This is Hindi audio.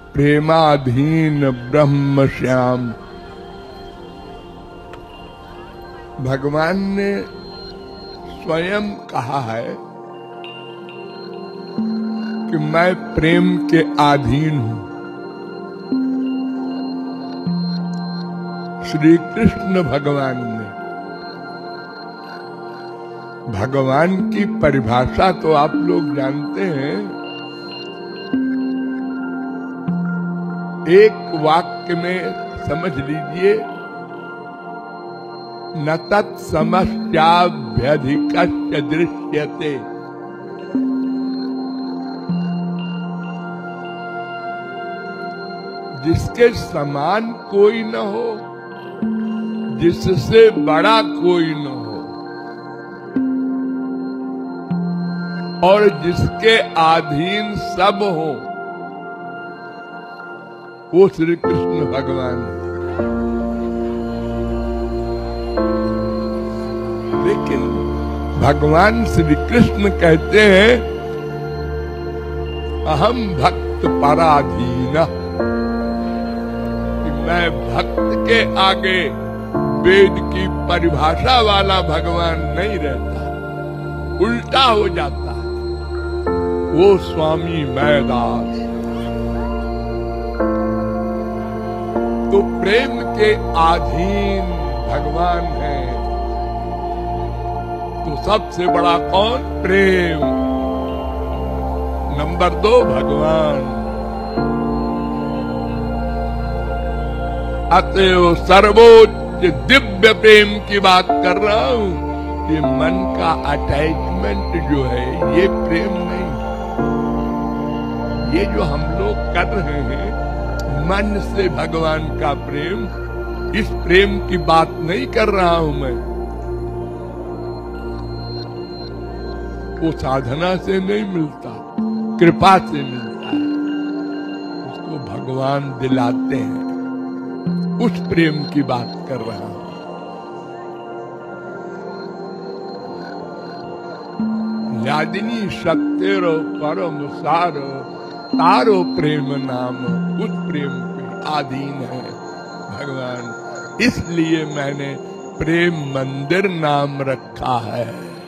प्रेमाधीन ब्रह्म श्याम। भगवान ने स्वयं कहा है कि मैं प्रेम के अधीन हूं। श्री कृष्ण भगवान ने, भगवान की परिभाषा तो आप लोग जानते हैं, एक वाक्य में समझ लीजिए, न तत्समस्याभ्यधिकस्य दृश्यते। जिसके समान कोई न हो, जिससे बड़ा कोई न हो, और जिसके अधीन सब हो, वो श्री कृष्ण भगवान है। लेकिन भगवान श्री कृष्ण कहते हैं अहम भक्त पराधीन, कि मैं भक्त के आगे वेद की परिभाषा वाला भगवान नहीं रहता, उल्टा हो जाता है। वो स्वामी मैं दास। तो प्रेम के अधीन भगवान है, तो सबसे बड़ा कौन? प्रेम। नंबर 2 भगवान। अतएव सर्वोच्च दिव्य प्रेम की बात कर रहा हूं। ये मन का अटैचमेंट जो है, ये प्रेम नहीं। ये जो हम लोग कर रहे हैं मन से भगवान का प्रेम, इस प्रेम की बात नहीं कर रहा हूं मैं। वो साधना से नहीं मिलता, कृपा से मिलता है। उसको भगवान दिलाते हैं, उस प्रेम की बात कर रहा हूं। यादिनी सत्यरो परम सारो, तारो प्रेम नाम, उस प्रेम के अधीन है भगवान। इसलिए मैंने प्रेम मंदिर नाम रखा है।